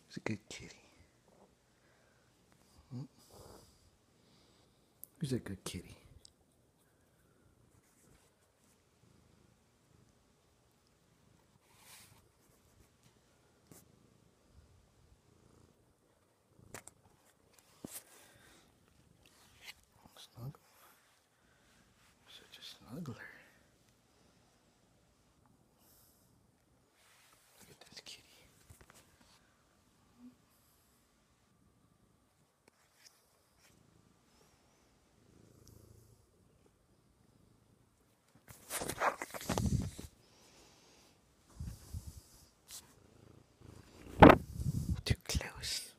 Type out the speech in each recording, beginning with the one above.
He's a good kitty. He's a good kitty. Snuggle. Such a snuggler. Look at this kitty. Too close.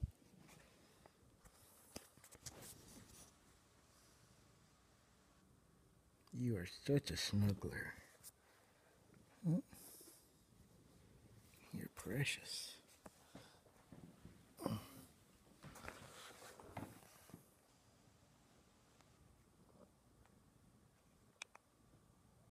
You are such a snuggler. You're precious.